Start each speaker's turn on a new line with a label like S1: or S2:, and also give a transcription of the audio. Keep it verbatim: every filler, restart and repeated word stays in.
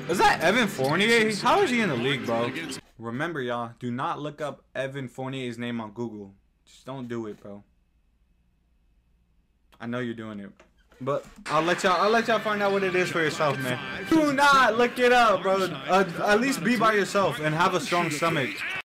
S1: Is that Evan Fournier? How is he in the league, bro? Remember, y'all, do not look up Evan Fournier's name on Google. Just don't do it, bro. I know you're doing it, but I'll let y'all. I'll let y'all find out what it is for yourself, man. Do not look it up, bro. Uh, at least be by yourself and have a strong stomach.